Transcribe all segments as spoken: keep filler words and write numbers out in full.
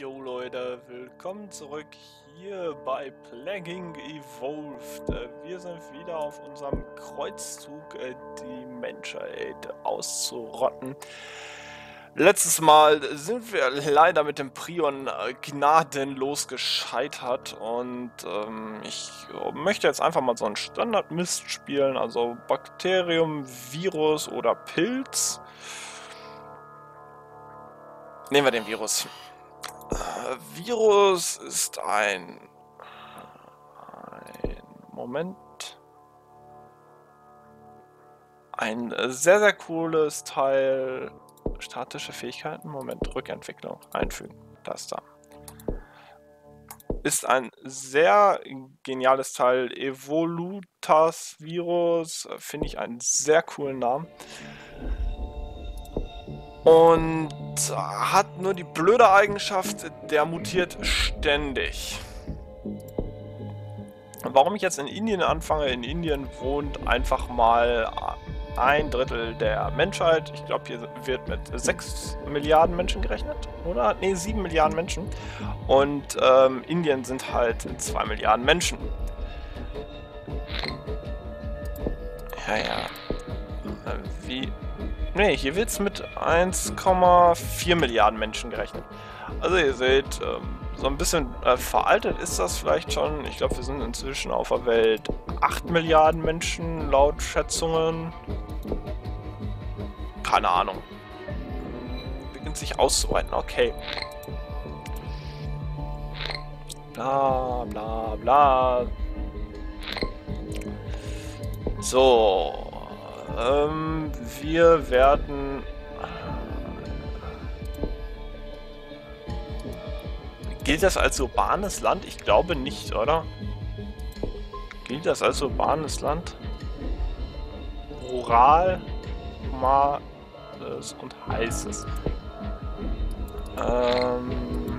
Jo Leute, willkommen zurück hier bei Plaguing Evolved. Äh, Wir sind wieder auf unserem Kreuzzug, äh, die Menschheit auszurotten. Letztes Mal sind wir leider mit dem Prion äh, gnadenlos gescheitert und ähm, ich äh, möchte jetzt einfach mal so einen Standard-Mist spielen, also Bakterium, Virus oder Pilz. Nehmen wir den Virus. Virus ist ein, ein Moment, ein sehr, sehr cooles Teil, statische Fähigkeiten, Moment, Rückentwicklung, einfügen, das da. Ist ein sehr geniales Teil, Evolutas Virus, finde ich einen sehr coolen Namen. Und hat nur die blöde Eigenschaft, der mutiert ständig. Warum ich jetzt in Indien anfange, in Indien wohnt einfach mal ein Drittel der Menschheit. Ich glaube, hier wird mit sechs Milliarden Menschen gerechnet, oder? Ne, sieben Milliarden Menschen. Und ähm, Indien sind halt zwei Milliarden Menschen. Ja, ja. Wie... Ne, hier wird es mit eins Komma vier Milliarden Menschen gerechnet. Also ihr seht, ähm, so ein bisschen äh, veraltet ist das vielleicht schon. Ich glaube, wir sind inzwischen auf der Welt acht Milliarden Menschen, laut Schätzungen. Keine Ahnung. Beginnt sich auszuweiten, okay. Bla bla bla. So. Ähm, wir werden... Gilt das als urbanes Land? Ich glaube nicht, oder? Gilt das als urbanes Land? Rural, normales und heißes. Ähm...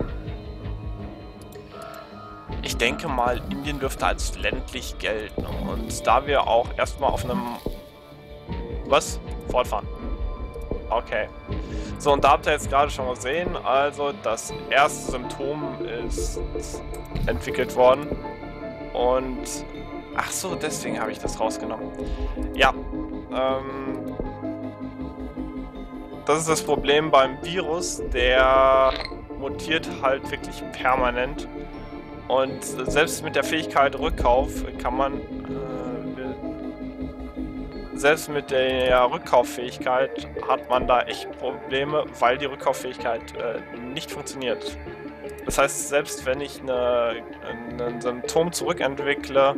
Ich denke mal, Indien dürfte als ländlich gelten. Und da wir auch erstmal auf einem... Was? Fortfahren. Okay. So, und da habt ihr jetzt gerade schon gesehen, also das erste Symptom ist entwickelt worden. Und... Ach so, deswegen habe ich das rausgenommen. Ja. Ähm... Das ist das Problem beim Virus, der mutiert halt wirklich permanent. Und selbst mit der Fähigkeit Rückkauf kann man... Selbst mit der Rückkauffähigkeit hat man da echt Probleme, weil die Rückkauffähigkeit äh, nicht funktioniert. Das heißt, selbst wenn ich eine, ein Symptom zurückentwickle,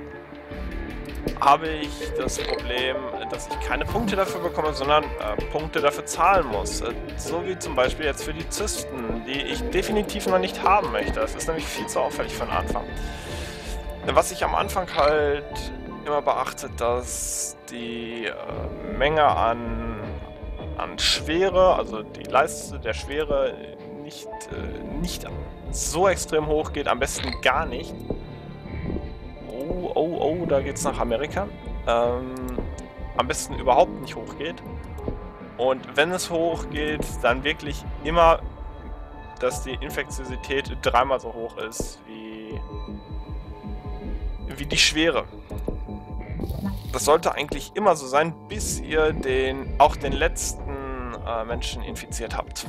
habe ich das Problem, dass ich keine Punkte dafür bekomme, sondern äh, Punkte dafür zahlen muss. Äh, so wie zum Beispiel jetzt für die Zysten, die ich definitiv noch nicht haben möchte. Das ist nämlich viel zu auffällig von Anfang. Was ich am Anfang halt immer beachtet, dass die äh, Menge an, an Schwere, also die Leiste der Schwere nicht, äh, nicht so extrem hoch geht, am besten gar nicht. Oh, oh, oh, da geht's nach Amerika. Ähm, am besten überhaupt nicht hochgeht. Und wenn es hochgeht, dann wirklich immer, dass die Infektiosität dreimal so hoch ist wie, wie die Schwere. Das sollte eigentlich immer so sein, bis ihr den, auch den letzten äh, Menschen infiziert habt.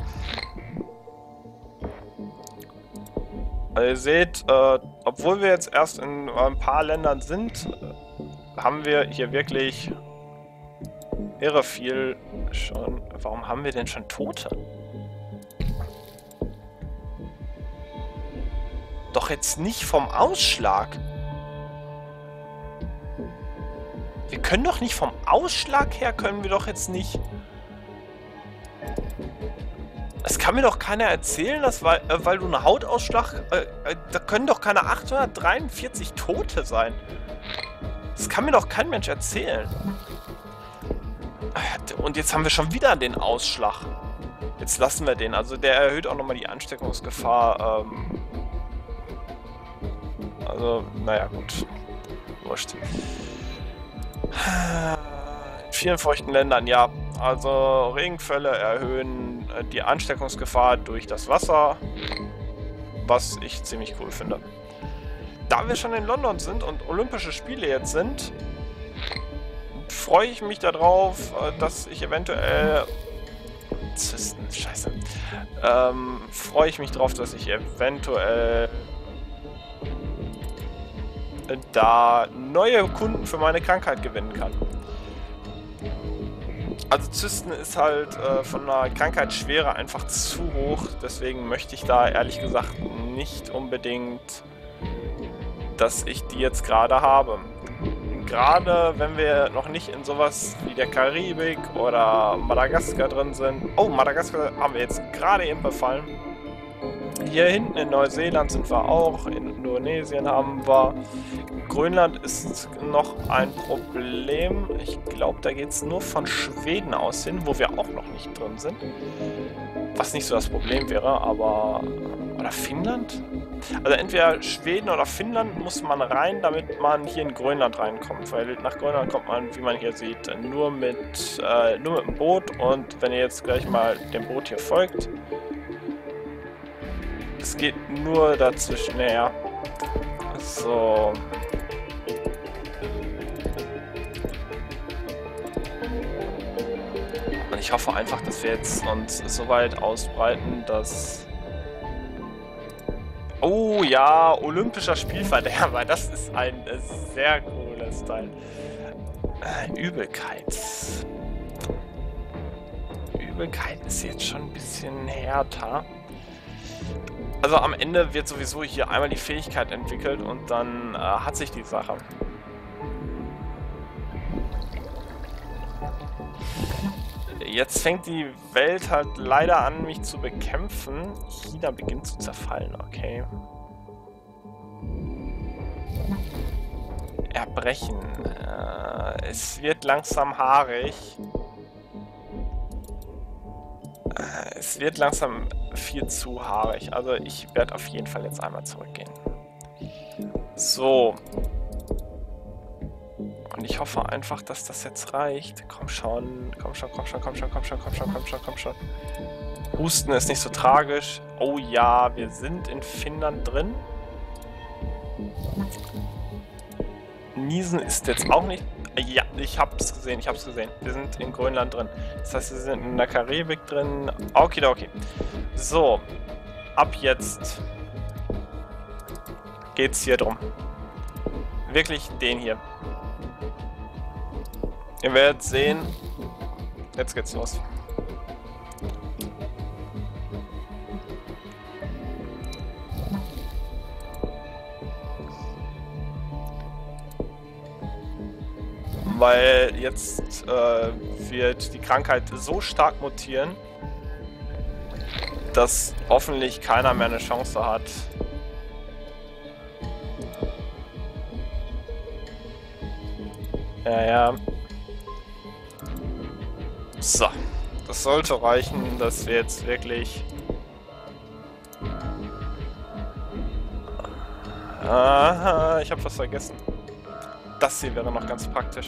Also ihr seht, äh, obwohl wir jetzt erst in äh, ein paar Ländern sind, äh, haben wir hier wirklich irre viel schon. Warum haben wir denn schon Tote? Doch jetzt nicht vom Ausschlag. Wir können doch nicht vom Ausschlag her, können wir doch jetzt nicht... Das kann mir doch keiner erzählen, dass, weil, äh, weil du einen Hautausschlag... Äh, äh, da können doch keine achthundertdreiundvierzig Tote sein. Das kann mir doch kein Mensch erzählen. Und jetzt haben wir schon wieder den Ausschlag. Jetzt lassen wir den. Also der erhöht auch nochmal die Ansteckungsgefahr. Ähm also, naja, gut. Wurscht. In vielen feuchten Ländern, ja. Also Regenfälle erhöhen die Ansteckungsgefahr durch das Wasser. was ich ziemlich cool finde. Da wir schon in London sind und Olympische Spiele jetzt sind, freue ich mich darauf, dass ich eventuell... Zysten, scheiße. Ähm, freue ich mich darauf, dass ich eventuell da neue Kunden für meine Krankheit gewinnen kann. Also Zysten ist halt äh, von der Krankheitsschwere einfach zu hoch, deswegen möchte ich da ehrlich gesagt nicht unbedingt, dass ich die jetzt gerade habe. Gerade wenn wir noch nicht in sowas wie der Karibik oder Madagaskar drin sind. Oh, Madagaskar haben wir jetzt gerade eben befallen. Hier hinten in Neuseeland sind wir auch, in Indonesien haben wir. Grönland ist noch ein Problem. Ich glaube, da geht es nur von Schweden aus hin, wo wir auch noch nicht drin sind. Was nicht so das Problem wäre, aber... Oder Finnland? Also entweder Schweden oder Finnland muss man rein, damit man hier in Grönland reinkommt. Weil nach Grönland kommt man, wie man hier sieht, nur mit, äh, nur mit dem Boot. Und wenn ihr jetzt gleich mal dem Boot hier folgt... Es geht nur dazwischen, naja. So. Und ich hoffe einfach, dass wir jetzt uns so weit ausbreiten, dass... Oh ja, olympischer Spielverderber. Das ist ein sehr cooles Teil. Äh, Übelkeit. Übelkeit ist jetzt schon ein bisschen härter. Also am Ende wird sowieso hier einmal die Fähigkeit entwickelt und dann äh, hat sich die Sache. Jetzt fängt die Welt halt leider an, mich zu bekämpfen. China beginnt zu zerfallen, okay. Erbrechen. Äh, es wird langsam haarig. Äh, es wird langsam viel zu haarig. Also ich werde auf jeden Fall jetzt einmal zurückgehen. So. Und ich hoffe einfach, dass das jetzt reicht. Komm schon, komm schon, komm schon, komm schon, komm schon, komm schon, komm schon, komm schon. Husten ist nicht so tragisch. Oh ja, wir sind in Finnland drin. Niesen ist jetzt auch nicht... Ja, ich hab's gesehen, ich hab's gesehen. Wir sind in Grönland drin. Das heißt, wir sind in der Karibik drin. Okay, okay. So, ab jetzt geht's hier drum. Wirklich den hier. Ihr werdet sehen, jetzt geht's los. Weil jetzt äh, wird die Krankheit so stark mutieren, dass hoffentlich keiner mehr eine Chance hat. Ja, ja. So, das sollte reichen, dass wir jetzt wirklich... Aha, ich habe was vergessen. Das hier wäre noch ganz praktisch.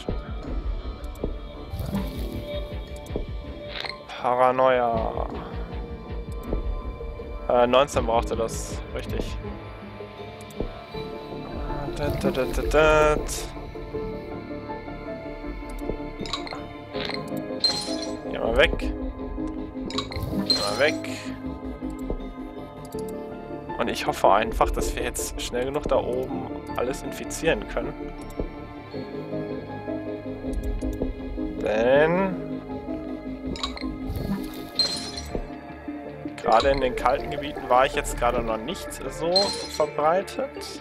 Paranoia. Äh, neunzehn brauchte das, richtig. Dat, dat, dat, dat. Geh mal weg. Geh mal weg. Und ich hoffe einfach, dass wir jetzt schnell genug da oben alles infizieren können. Denn gerade in den kalten Gebieten war ich jetzt gerade noch nicht so verbreitet.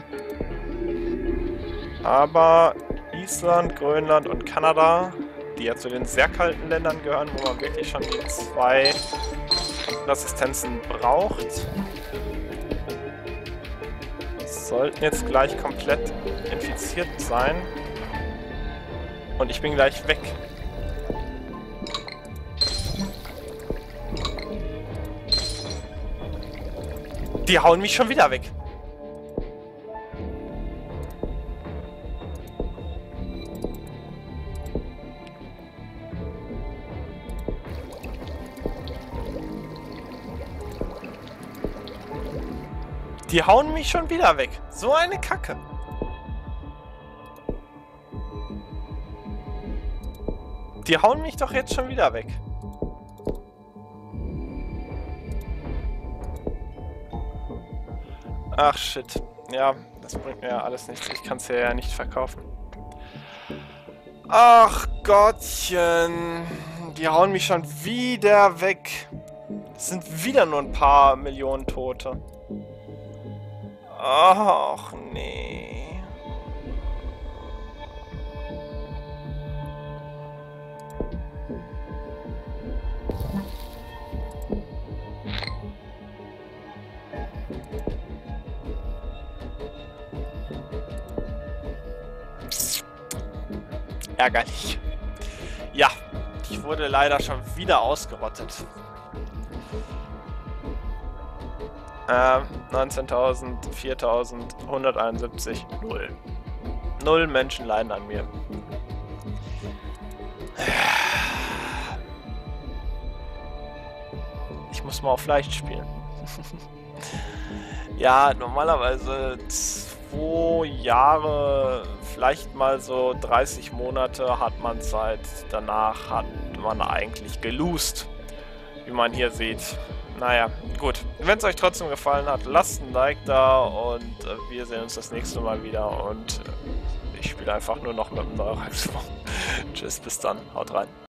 Aber Island, Grönland und Kanada, die ja zu den sehr kalten Ländern gehören, wo man wirklich schon die zwei Resistenzen braucht, sollten jetzt gleich komplett infiziert sein. Und ich bin gleich weg. Die hauen mich schon wieder weg. Die hauen mich schon wieder weg. So eine Kacke. Die hauen mich doch jetzt schon wieder weg. Ach shit. Ja, das bringt mir ja alles nichts. Ich kann es ja nicht verkaufen. Ach Gottchen. Die hauen mich schon wieder weg. Es sind wieder nur ein paar Millionen Tote. Ach nee. Ärgerlich. Ja, ich wurde leider schon wieder ausgerottet. Ähm, neunzehntausend, viertausend, hunderteinundsiebzig, null. Null Menschen leiden an mir. Ich muss mal auf leicht spielen. Ja, normalerweise zwei Jahre, vielleicht mal so dreißig Monate hat man Zeit. Danach hat man eigentlich gelost, wie man hier sieht. Naja, gut. Wenn es euch trotzdem gefallen hat, lasst ein Like da und äh, wir sehen uns das nächste Mal wieder. Und äh, ich spiele einfach nur noch mit dem Neuralsform. Tschüss, bis dann. Haut rein.